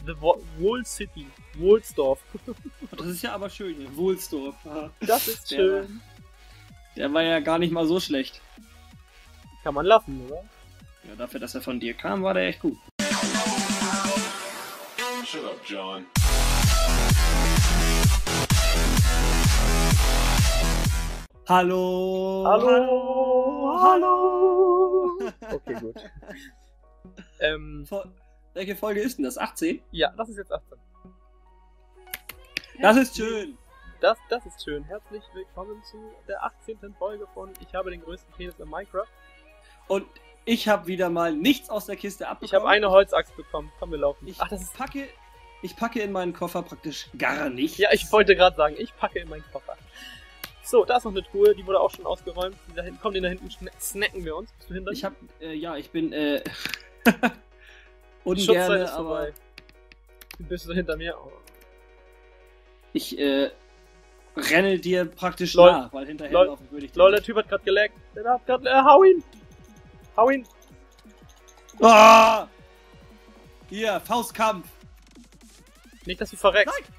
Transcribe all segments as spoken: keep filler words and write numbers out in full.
The Wohl City. Wohlsdorf. Das ist ja aber schön hier. Wohlsdorf. Das ist der schön. War, der war ja gar nicht mal so schlecht. Kann man lassen, oder? Ja, dafür, dass er von dir kam, war der echt gut. Shut up, John. Hallo! Hallo! Hallo! Okay, gut. ähm, Welche Folge ist denn das? achtzehn? Ja, das ist jetzt achtzehn. Das ist schön! Das, das ist schön. Herzlich willkommen zu der achtzehnten Folge von Ich habe den größten Penis in Minecraft. Und ich habe wieder mal nichts aus der Kiste abbekommen. Ich habe eine Holzaxt bekommen. Komm, wir laufen. Ich Ach, das ist... packe, ich packe in meinen Koffer praktisch gar nichts. Ja, ich wollte gerade sagen, ich packe in meinen Koffer. So, da ist noch eine Truhe, die wurde auch schon ausgeräumt. Die da hinten, komm, den da hinten schna snacken wir uns. Bist du hinter? Ich hab, äh, ja, ich bin, äh, Schutzzeit ungerne, ist aber vorbei. Du bist so hinter mir. Oh. ich, äh, renne dir praktisch Lol. nach, weil hinterher Lol. laufen würde ich dir Lol, der nicht. Typ hat gerade gelaggt. Der hat gerade... Äh, hau ihn! Hau ihn! Ah! Hier, Faustkampf! Nicht, dass du verreckst. Nein!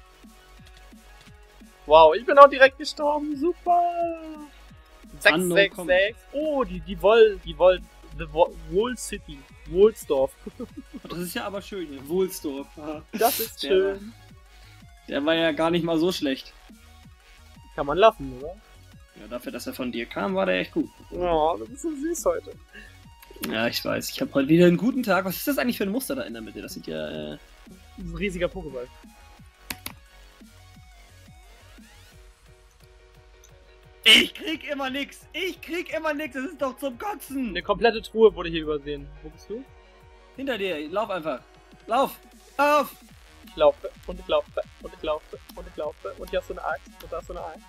Wow, ich bin auch direkt gestorben. Super! sechs Anno sechs kommt. sechs. Oh, die, die Woll... Die Woll... The Wohl City. Wohlsdorf. Das ist ja aber schön hier. Wohlsdorf. Das ist Der schön. Der war ja gar nicht mal so schlecht. Kann man lassen, oder? Ja, dafür, dass er von dir kam, war der echt gut. Oh, du bist so süß heute. Ja, ich weiß. Ich habe heute wieder einen guten Tag. Was ist das eigentlich für ein Muster da in der Mitte? Das sieht ja, äh... Das ist ein riesiger Pokéball. Ich krieg immer nix! Ich krieg immer nix! Das ist doch zum Kotzen! Eine komplette Truhe wurde hier übersehen. Wo bist du? Hinter dir, lauf einfach! Lauf! Lauf! Ich laufe und ich laufe und ich laufe und ich laufe und hier hast du eine Axt und da hast du eine Axt.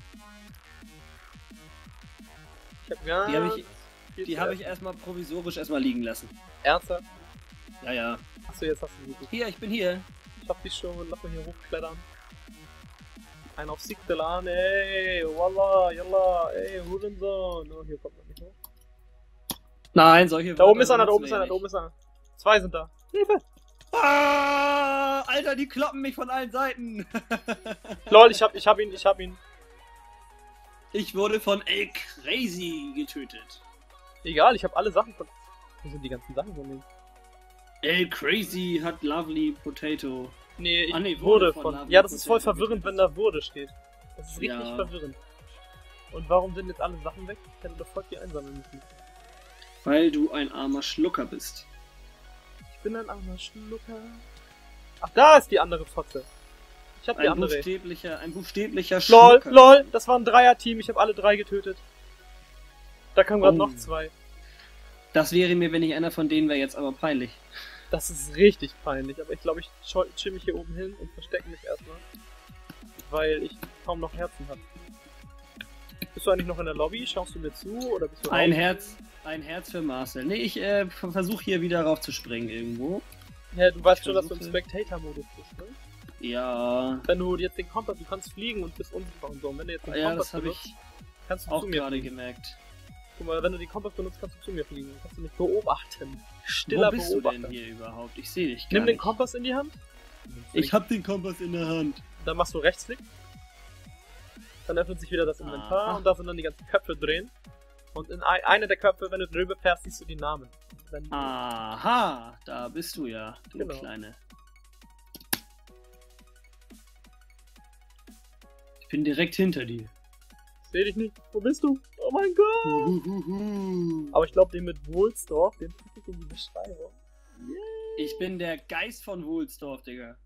Ich hab ganz Die habe ich, viel die zu hab essen. ich erstmal provisorisch erstmal liegen lassen. Ernsthaft? Ja, ja. Achso, jetzt hast du sie. Hier, ich bin hier. Ich hab dich schon. Lass mal hier hochklettern. Ein auf Sigdelan, ey, wallah, yalla, ey, Hurensohn. Oh, hier kommt man nicht hoch. Nein, solche Da oben Wörter ist einer, da oben benutzen ist wir einer, da nicht. oben ist einer. Zwei sind da. Hilfe! Ah, Alter, die kloppen mich von allen Seiten. Lol, ich hab, ich hab ihn, ich hab ihn. Ich wurde von El Crazy getötet. Egal, ich hab alle Sachen von... Wo sind die ganzen Sachen von mir? El Crazy hat Lovely Potato. Nee, ich Ah, nee, wurde wurde von... von Lava ja, das ist voll Potato verwirrend, wenn da wurde steht. Das ist richtig Ja. verwirrend. Und warum sind jetzt alle Sachen weg? Ich hätte doch voll viel einsammeln müssen. Weil du ein armer Schlucker bist. Ich bin ein armer Schlucker. Ach, da ist die andere Fotze. Ich hab die Ein andere. buchstäblicher, ein buchstäblicher LOL, Schlucker. lol, das war ein Dreier-Team, ich habe alle drei getötet. Da kamen gerade Oh. noch zwei. Das wäre mir, wenn ich einer von denen wäre, jetzt aber peinlich. Das ist richtig peinlich, aber ich glaube, ich schau- chill mich hier oben hin und verstecke mich erstmal. Weil ich kaum noch Herzen habe. Bist du eigentlich noch in der Lobby? Schaust du mir zu? Oder bist du Ein raus? Herz, ein Herz für Marcel. Nee, ich äh, versuche hier wieder raufzuspringen irgendwo. Ja, du weißt Ich schon, dass du im versuche- Spectator-Modus bist, ne? Ja, Wenn du jetzt den Kompass, du kannst fliegen und bist unsichtbar und so. Und wenn du jetzt den ja, Kompass das habe benutzt, ich kannst du auch zu mir gerade fliegen. gemerkt. Guck mal, wenn du den Kompass benutzt, kannst du zu mir fliegen. Dann kannst du mich beobachten. Stiller Wo bist du Beobachter. denn hier überhaupt? Ich sehe dich gar Nimm den nicht. Kompass in die Hand. Ich hab den Kompass in der Hand. Dann machst du Rechtsklick. Dann öffnet sich wieder das Inventar Aha. und da sind dann die ganzen Köpfe drin. Und in ein, eine der Köpfe, wenn du drüber fährst, siehst du die Namen. Wenn Aha, da bist du ja, du Genau. Kleine. Ich bin direkt hinter dir. Ich seh dich nicht. Wo bist du? Oh mein Gott! Huhuhu. Aber ich glaube, den mit Wohlsdorf, den packe ich in die Beschreibung. Ich bin der Geist von Wohlsdorf, Digga.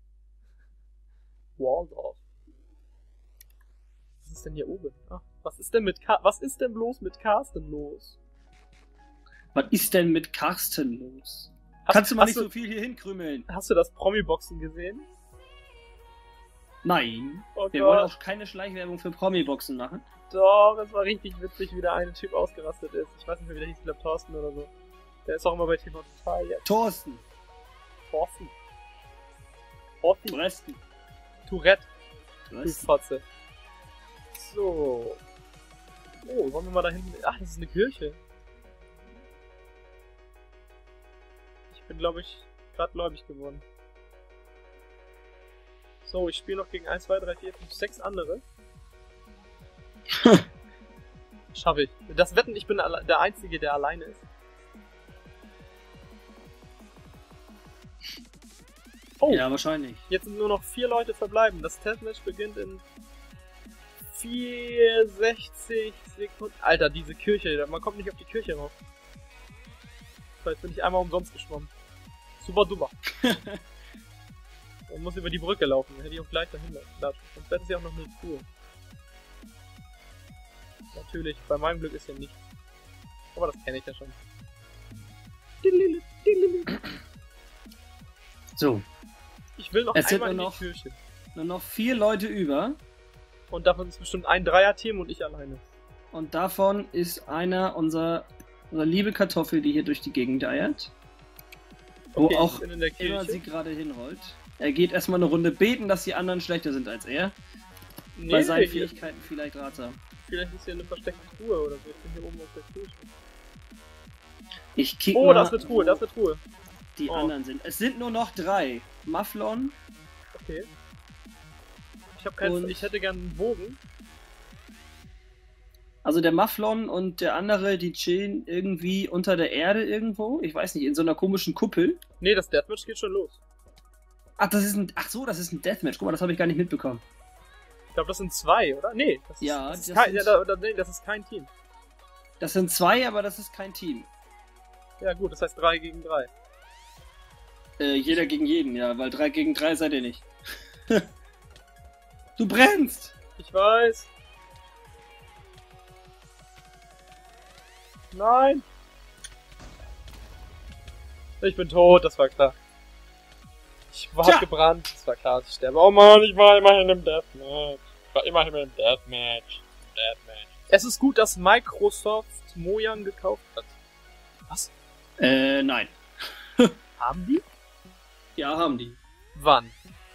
Waldorf. Was ist denn hier oben? Ach, was ist denn mit Ka was ist denn bloß mit Carsten los? Was ist denn mit Karsten los? Hast, Kannst du mal hast nicht du, so viel hier hinkrümeln? Hast du das Promi-Boxen gesehen? Nein. Oh Wir wollen Gott. auch keine Schleichwerbung für Promi-Boxen machen. Doch, es war richtig witzig, wie der eine Typ ausgerastet ist. Ich weiß nicht mehr, wie der hieß, ich glaube Thorsten oder so. Der ist auch immer bei T V Total jetzt. Thorsten. Thorsten. Thorsten. Dresden. Tourette. Du Dresden. Fotze. So. Oh, wollen wir mal da hinten... Ach, das ist eine Kirche. Ich bin, glaube ich, gerade gläubig geworden. So, ich spiele noch gegen eins, zwei, drei, vier, fünf, sechs andere. Schaffe ich. Das Wetten, ich bin der Einzige, der alleine ist. Oh, Ja, wahrscheinlich. jetzt sind nur noch vier Leute verbleiben. Das Testmatch beginnt in vierundsechzig Sekunden. Alter, diese Kirche, man kommt nicht auf die Kirche rauf. So, jetzt bin ich einmal umsonst geschwommen. Super duper. Man muss über die Brücke laufen, dann hätte ich auch gleich dahinter. Sonst wäre es ja auch noch eine Tour. Natürlich, bei meinem Glück ist ja nichts. Aber das kenne ich ja schon. So. Ich will noch Es sind einmal in nur die noch- Kirche. Nur noch vier Leute über. Und davon ist bestimmt ein Dreier-Team und ich alleine. Und davon ist einer unser, unsere liebe Kartoffel, die hier durch die Gegend eiert. Wo Okay, auch ich bin in der immer Kirche. sie gerade hinrollt. Er geht erstmal eine Runde beten, dass die anderen schlechter sind als er. Nee, Bei seinen nee, Fähigkeiten vielleicht ratsam. vielleicht ist hier eine versteckte Truhe oder so. Ich bin hier oben auf der Kirche. Ich kick Oh, mal, da ist eine Truhe, da ist eine Truhe. die Oh. anderen sind. Es sind nur noch drei. Mufflon Okay. Ich habe keinen. Und- Ich hätte gern einen Bogen. Also der Mufflon und der andere, die chillen irgendwie unter der Erde irgendwo. Ich weiß nicht, in so einer komischen Kuppel. Nee, das Deathmatch geht schon los. Ach, das ist ein. Ach so, das ist ein Deathmatch. Guck mal, das habe ich gar nicht mitbekommen. Ich glaube, das sind zwei, oder? Nee, das ist, Ja, das ist, das kein, sind- ja, da, da, nee, das ist kein Team. Das sind zwei, aber das ist kein Team. Ja gut, das heißt drei gegen drei. Äh, jeder gegen jeden, ja, weil drei gegen drei seid ihr nicht. Du brennst! Ich weiß. Nein. Ich bin tot, das war klar. Ich war Tja. gebrannt, das war klar, dass ich sterbe. Oh Mann, ich war immerhin im Deathmatch. Ich war immerhin im Deathmatch. Deathmatch. Es ist gut, dass Microsoft Mojang gekauft hat. Was? Äh, nein. Haben die? Ja, haben die. Wann?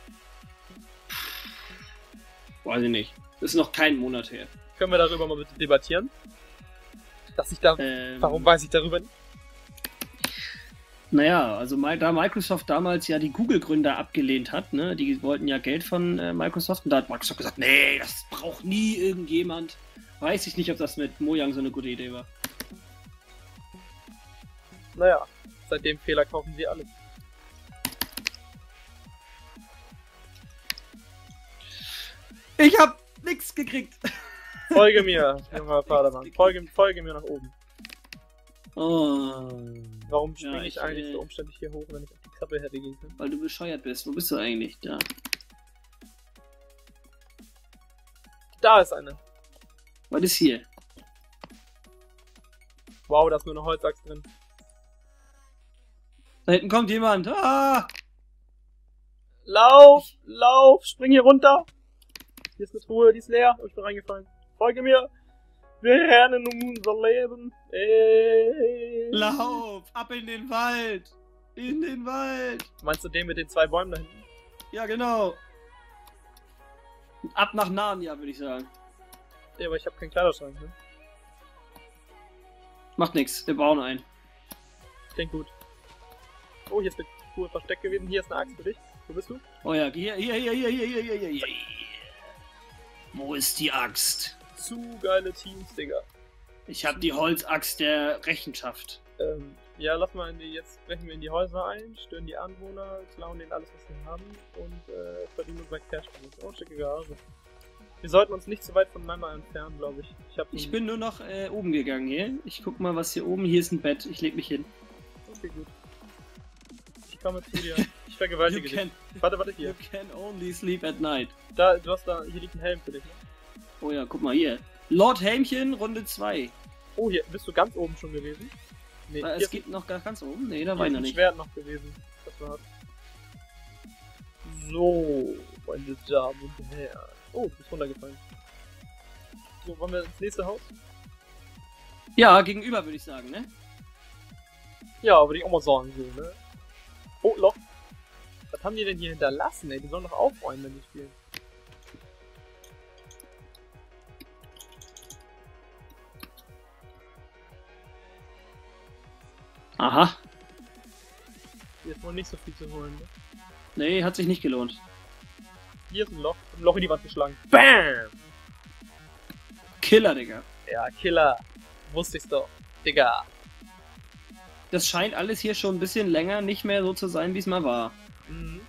Weiß ich nicht. Das ist noch kein Monat her. Können wir darüber mal bitte debattieren? Dass ich da... Ähm, Warum weiß ich darüber nicht? Naja, also Mi- da Microsoft damals ja die Google-Gründer abgelehnt hat, ne, die wollten ja Geld von äh, Microsoft und da hat Microsoft gesagt, nee, das braucht nie irgendjemand. Weiß ich nicht, ob das mit Mojang so eine gute Idee war. Naja, seit dem Fehler kaufen sie alles. Ich hab nix gekriegt. Folge mir, junger Vatermann. Folge, folge mir nach oben. Oh, Warum Ja, springe ich ich, eigentlich äh, so umständlich hier hoch, wenn ich auf die Klappe hätte gehen können? weil du bescheuert bist. Wo bist du eigentlich? Da. Da ist eine. Was ist hier? Wow, da ist nur eine Holzachs drin. Da hinten kommt jemand. Ah! Lauf, lauf, spring hier runter. Hier ist eine Truhe, die ist leer. Oh, ich bin reingefallen. Folge mir. Wir rennen um unser Leben. Ey. Lauf! Ab in den Wald! In den Wald! Meinst du den mit den zwei Bäumen da hinten? Ja, genau. Ab nach Narnia, würde ich sagen. Ja, aber ich habe keinen Kleiderschrank, ne? Macht nix, wir bauen einen. Klingt gut. Oh, hier ist eine Truhe versteckt gewesen. Hier ist eine Axt für dich. Wo bist du? Oh ja, hier, hier, hier, hier, hier, hier, hier, hier, hier. Wo ist die Axt? Zu geile Teams, Digga. Ich habe die Holzaxt der Rechenschaft. Ähm, ja, lass mal in die, jetzt brechen wir in die Häuser ein, stören die Anwohner, klauen denen alles, was sie haben und äh, verdienen unser Cash. Oh, schicke Garage. Wir sollten uns nicht zu weit voneinander entfernen, glaube ich. Ich, hab Ich einen- bin nur noch äh, oben gegangen hier. Ich guck mal, was hier oben. Hier ist ein Bett. Ich leg mich hin. Okay, gut. Ich komme zu dir. Ich vergewaltige dich. Warte, warte, hier. you can only sleep at night. Da, du hast da, hier liegt ein Helm für dich. Ne? Oh ja, guck mal hier. Lord Helmchen, Runde zwei. Oh, hier, bist du ganz oben schon gewesen? Nee, Äh, hier es ist, geht noch gar ganz oben. Nee, da hier war ich ist noch ein nicht. Schwert noch gewesen. Das war's. So, meine Damen und Herren. Oh, du bist runtergefallen. So, wollen wir ins nächste Haus? Ja, gegenüber würde ich sagen, ne? Ja, würde ich auch mal sagen, so, ne? Oh, Loch. Was haben die denn hier hinterlassen, ey? Die sollen doch aufräumen, wenn die spielen. Aha. Hier ist wohl nicht so viel zu holen, ne? Nee, hat sich nicht gelohnt. Hier ist ein Loch. Ein Loch in die Wand geschlagen. Bam! Killer, Digga. Ja, Killer. Wusste ich's doch. Digga. Das scheint alles hier schon ein bisschen länger nicht mehr so zu sein, wie es mal war. Mhm.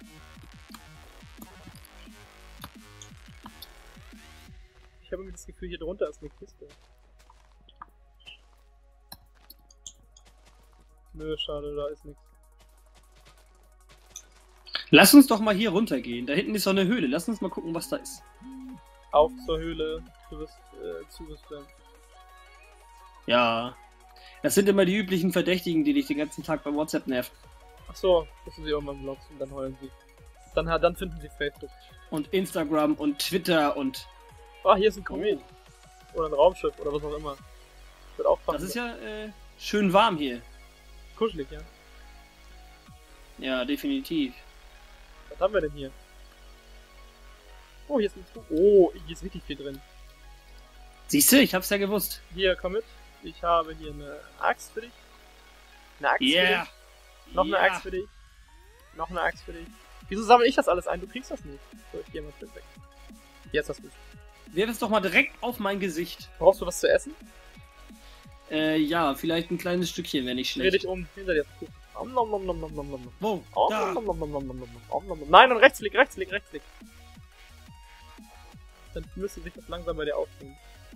Ich habe irgendwie das Gefühl, hier drunter ist eine Kiste. Nö, schade, da ist nichts. Lass uns doch mal hier runtergehen. Da hinten ist so eine Höhle. Lass uns mal gucken, was da ist. Auf zur Höhle. Du wirst äh, zugestimmt. Ja. Das sind immer die üblichen Verdächtigen, die dich den ganzen Tag bei WhatsApp nerven. Achso, müssen sie irgendwann vlogs und dann heulen sie. Dann, dann finden sie Facebook. Und Instagram und Twitter und... Ah, hier ist ein Komet. Oder ein Raumschiff oder was auch immer. Wird auch Das ist ja äh, schön warm hier. Kuschelig, ja. Ja, definitiv. Was haben wir denn hier? Oh, hier ist ein Zug. Oh, hier ist richtig viel drin. Siehst du, ich hab's ja gewusst. Hier, komm mit. Ich habe hier eine Axt für dich. Eine Axt Yeah. für dich. Noch eine Yeah. Axt für dich. Noch eine Axt für dich. Wieso sammle ich das alles ein? Du kriegst das nicht. So, ich geh mal schnell weg. Jetzt hast du es. Wirf es doch mal direkt auf mein Gesicht. Brauchst du was zu essen? Äh, ja, vielleicht ein kleines Stückchen, wenn nicht Dreh schlecht. dich um. Hinter dir. Om, nom, nom, nom, nom, nom, nom. Wo? Om, Da. nom, nom, nom, nom, nom, nom, nom, nom, nom. Nein, und rechtsklick, rechtsklick, rechtsklick. Dann müsste sich das langsam bei dir aufbringen.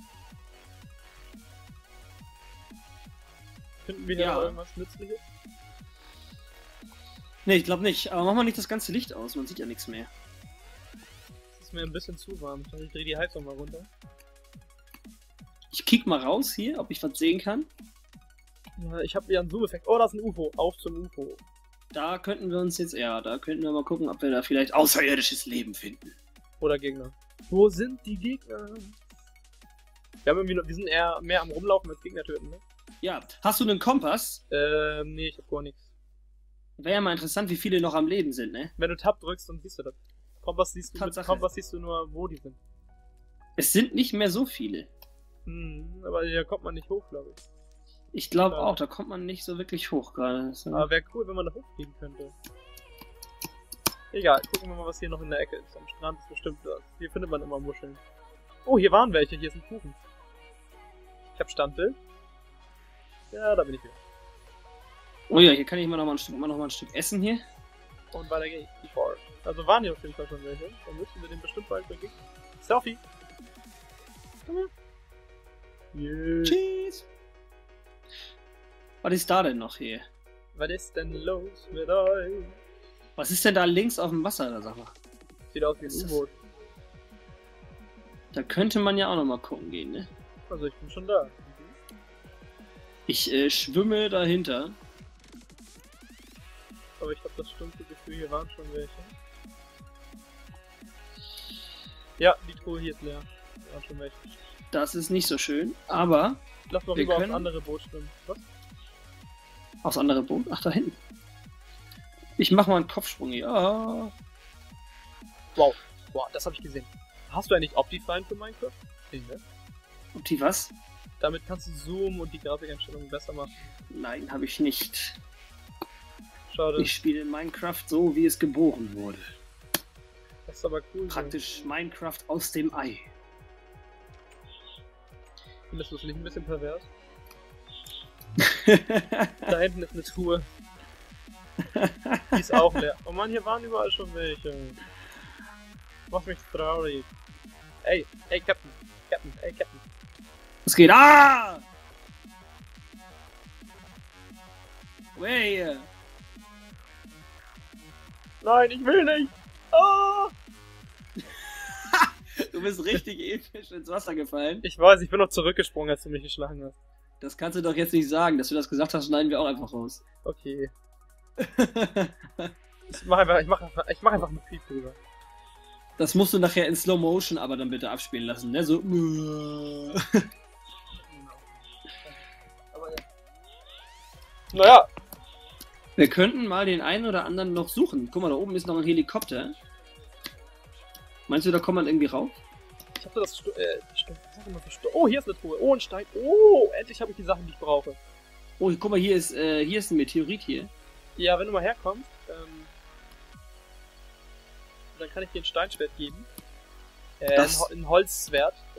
Finden wir hier Ja. noch irgendwas Nützliches? Nee, ich glaube nicht. Aber mach mal nicht das ganze Licht aus, man sieht ja nichts mehr. Es ist mir ein bisschen zu warm. Ich dachte, ich dreh die Heizung mal runter. Ich kick mal raus hier, ob ich was sehen kann. Ja, ich habe hier einen Zoom-Effekt. Oh, da ist ein U F O. Auf zum U F O. Da könnten wir uns jetzt, ja, da könnten wir mal gucken, ob wir da vielleicht außerirdisches Leben finden. Oder Gegner. Wo sind die Gegner? Wir, haben irgendwie noch, wir sind eher mehr am Rumlaufen als Gegner töten, ne? Ja, hast du einen Kompass? Ähm, nee, ich hab gar nichts. Wäre ja mal interessant, wie viele noch am Leben sind, ne? Wenn du Tab drückst, dann siehst du das. Kompass siehst du, mit Tatsache. Kompass siehst du nur, wo die sind. Es sind nicht mehr so viele. Hm, aber hier kommt man nicht hoch, glaube ich. Ich glaube Ja. auch, da kommt man nicht so wirklich hoch gerade. So. Aber wäre cool, wenn man da hochfliegen könnte. Egal, gucken wir mal, was hier noch in der Ecke ist. Am Strand ist bestimmt was. Hier findet man immer Muscheln. Oh, hier waren welche. Hier ist ein Kuchen. Ich hab Standbild. Ja, da bin ich wieder. Oh ja, hier kann ich mal noch mal ein Stück, mal noch mal ein Stück essen hier. Und weiter geht's. Die Forest. Also waren hier auf jeden Fall schon welche. Dann müssten wir den bestimmt bald begegnen. Selfie! Komm her. Yeah. Cheese! Was ist da denn noch hier? Was ist denn los mit euch? Was ist denn da links auf dem Wasser, da sag mal? Sieht aus wie ein Was ist das? U-Boot. Da könnte man ja auch noch mal gucken gehen, ne? Also ich bin schon da. Ich äh, schwimme dahinter. Aber ich habe das stumpfe Gefühl, hier waren schon welche. Ja, die Truhe hier ist leer. Hier waren schon welche. Das ist nicht so schön, aber Lass mal Wir rüber können- aufs andere Boot schwimmen. Was? aufs andere Boot. Ach, da hinten. Ich mach mal einen Kopfsprung hier. Ah. Wow. Wow, das habe ich gesehen. Hast du eigentlich Optifine für Minecraft? Nee, ne? Und die was? Damit kannst du zoomen und die Grafikeinstellungen besser machen. Nein, habe ich nicht. Schade. Ich spiele Minecraft so, wie es geboren wurde. Das ist aber cool. Praktisch Minecraft aus dem Ei. So. Findest du das nicht ein bisschen pervers? Da hinten ist eine Truhe. Die ist auch leer. Oh Mann, hier waren überall schon welche. Macht mich traurig. Ey, ey, Captain. Captain, ey, Captain. Was geht? Ah! Way! Nein, ich will nicht. Ah! Du bist richtig episch ins Wasser gefallen. Ich weiß, ich bin noch zurückgesprungen, als du mich geschlagen hast. Das kannst du doch jetzt nicht sagen. Dass du das gesagt hast, schneiden wir auch einfach raus. Okay. Ich mach einfach, ich mach einfach, ich mach einfach einen Piep drüber. Das musst du nachher in Slow Motion aber dann bitte abspielen lassen, ne? So. Aber ja. Naja, Wir könnten mal den einen oder anderen noch suchen. Guck mal, da oben ist noch ein Helikopter. Meinst du, da kommt man irgendwie rauf? ich hatte das Sto äh, Sto was sag ich mal für Sto Oh, hier ist eine Truhe. Oh, ein Stein. Oh, endlich habe ich die Sachen, die ich brauche. Oh, guck mal, hier ist, äh, hier ist ein Meteorit hier. Ja, wenn du mal herkommst, ähm, dann kann ich dir ein Steinschwert geben. Äh, Das- ein, ein Holzschwert. Das,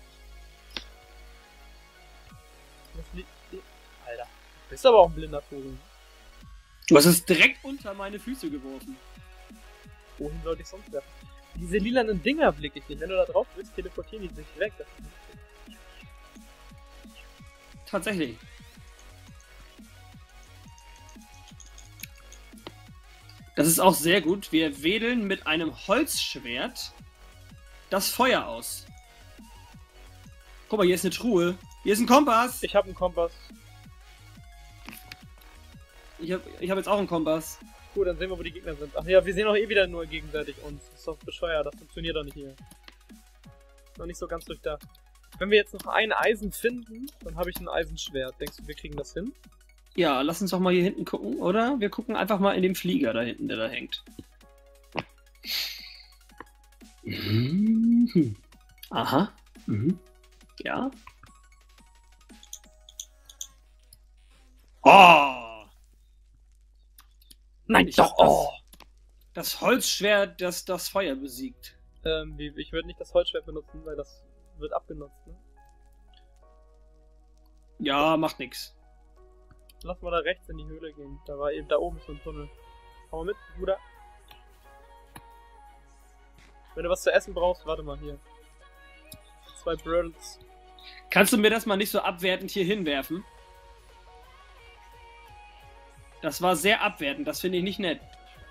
das liegt. Alter, du bist aber auch ein blinder Vogel. Du hast es direkt unter meine Füße geworfen. Wohin sollte ich sonst werfen? Diese lilanen Dinger blicke ich nicht. Wenn du da drauf willst, teleportieren die sich weg. Das ist nicht Tatsächlich. Das ist auch sehr gut. Wir wedeln mit einem Holzschwert das Feuer aus. Guck mal, hier ist eine Truhe. Hier ist ein Kompass. Ich habe einen Kompass. Ich habe ich hab jetzt auch einen Kompass. Gut, dann sehen wir, wo die Gegner sind. Ach ja, wir sehen auch eh wieder nur gegenseitig uns. Das ist doch bescheuert, das funktioniert doch nicht hier. Noch nicht so ganz durchdacht. Wenn wir jetzt noch ein Eisen finden, dann habe ich ein Eisenschwert. Denkst du, wir kriegen das hin? Ja, lass uns doch mal hier hinten gucken, oder? Wir gucken einfach mal in den Flieger da hinten, der da hängt. Mhm. Aha. Mhm. Ja. Oh! Nein, Ich doch! hab das- Oh. Das Holzschwert, das das Feuer besiegt. Ähm, wie- ich würde nicht das Holzschwert benutzen, weil das wird abgenutzt, ne? Ja, macht nix. Lass mal da rechts in die Höhle gehen. Da war eben, da oben ist so ein Tunnel. Komm mal mit, Bruder. Wenn du was zu essen brauchst, warte mal hier. Zwei Brödels. Kannst du mir das mal nicht so abwertend hier hinwerfen? Das war sehr abwertend, das finde ich nicht nett.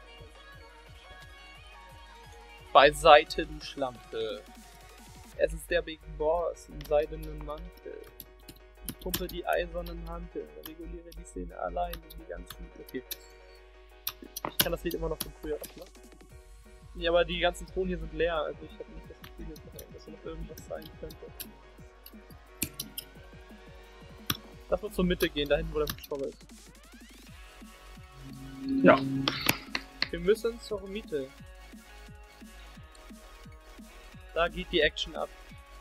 Beiseite, du Schlampe. Es ist der Big Boss im seidenen Mantel. Ich pumpe die eisernen Hantel, reguliere die Szene allein und die ganzen... Okay. Ich kann das Lied immer noch von früher abmachen. Ja, aber die ganzen Ton hier sind leer, also ich habe nicht das Gefühl, dass hier noch irgendwas sein könnte. Lass mal zur Mitte gehen, dahin, wo der Hubschrauber ist. Ja. Wir müssen zur Mitte. Da geht die Action ab.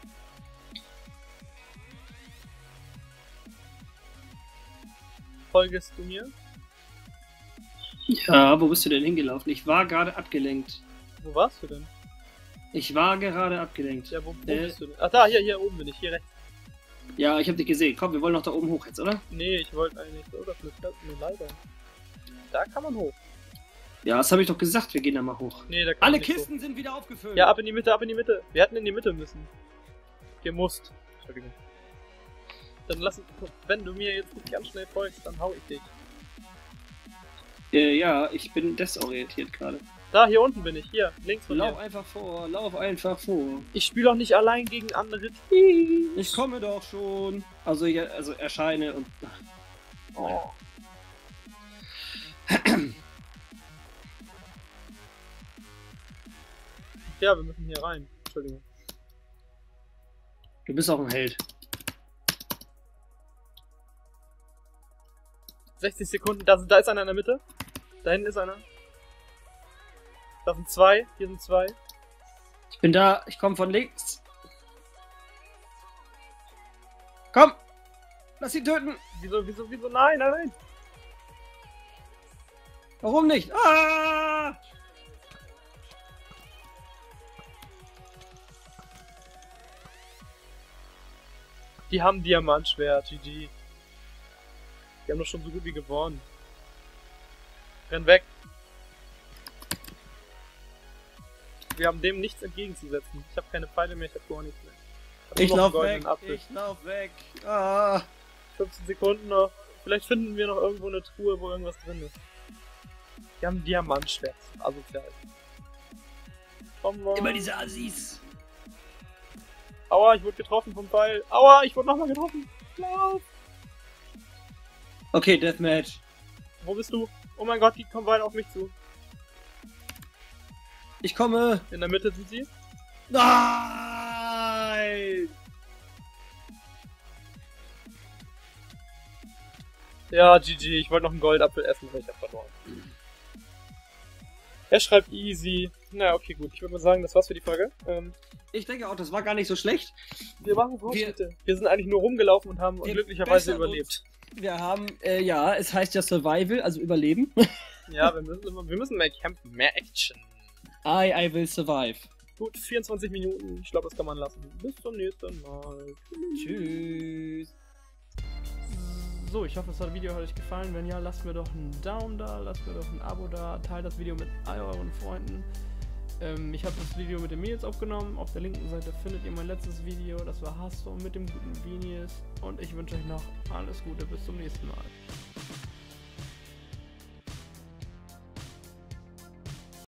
Folgest du mir? Ja, wo bist du denn hingelaufen? Ich war gerade abgelenkt. Wo warst du denn? Ich war gerade abgelenkt. Ja, wo, wo Äh. bist du denn? Ach da, hier, hier oben bin ich, hier rechts. Ja, ich habe dich gesehen. Komm, wir wollen noch da oben hoch jetzt, oder? Nee, ich wollte eigentlich so, das ist eine Leiter. Da kann man hoch. Ja, das habe ich doch gesagt, wir gehen da mal hoch. Nee, da kann Alle man nicht Kisten sind wieder aufgefüllt. hoch. Ja, ab in die Mitte, ab in die Mitte. Wir hätten in die Mitte müssen. Gemusst. Entschuldigung. Dann lass, wenn du mir jetzt nicht ganz schnell folgst, dann hau ich dich. Äh, ja, ich bin desorientiert gerade. Da, hier unten bin ich, hier, links von Lauf dir. einfach vor, lauf einfach vor. Ich spiele auch nicht allein gegen andere Teams. Ich komme doch schon. Also, ja, also erscheine und... Oh. Ja, wir müssen hier rein. Entschuldigung. Du bist auch ein Held. sechzig Sekunden, da, sind, da ist einer in der Mitte. Da hinten ist einer. Da sind zwei, hier sind zwei. Ich bin da, ich komme von links. Komm! Lass ihn töten! Wieso, wieso, wieso? Nein, nein, nein. Warum nicht? Ah! Die haben Diamantschwert, G G. Die haben doch schon so gut wie gewonnen. Renn weg. Wir haben dem nichts entgegenzusetzen. Ich habe keine Pfeile mehr, ich habe gar nichts mehr. hab Ich nur noch lauf einen goldenen weg, Apfel. ich lauf weg. Ah. fünfzehn Sekunden noch. Vielleicht finden wir noch irgendwo eine Truhe, wo irgendwas drin ist. Die haben ein Diamantschwert. Asozial. Komm mal. Immer diese Assis. Aua, ich wurde getroffen vom Pfeil. Aua, ich wurde nochmal getroffen. Lauf. Okay, Deathmatch. Wo bist du? Oh mein Gott, die kommen beide auf mich zu. Ich komme. In der Mitte sind sie. Nein! Ja, G G, ich wollte noch einen Goldapfel essen, aber ich hab verloren. Er schreibt easy. Na, okay, gut. Ich würde mal sagen, das war's für die Folge. Ähm, Ich denke auch, das war gar nicht so schlecht. wir machen Wir- Fortschritte. Wir sind eigentlich nur rumgelaufen und haben Wir glücklicherweise bessern überlebt. Wir haben, äh, ja, es heißt ja Survival, also Überleben. Ja, wir müssen, immer- wir müssen mehr kämpfen, mehr Action. I, I will survive. Gut, vierundzwanzig Minuten. Ich glaube, das kann man lassen. Bis zum nächsten Mal. Tschüss. So, ich hoffe, das Video hat euch gefallen. Wenn ja, lasst mir doch einen Daumen da, lasst mir doch ein Abo da, teilt das Video mit all euren Freunden. Ähm, ich habe das Video mit den Mädels aufgenommen. Auf der linken Seite findet ihr mein letztes Video. Das war Hearthstone mit dem guten Vinius. Und ich wünsche euch noch alles Gute. Bis zum nächsten Mal.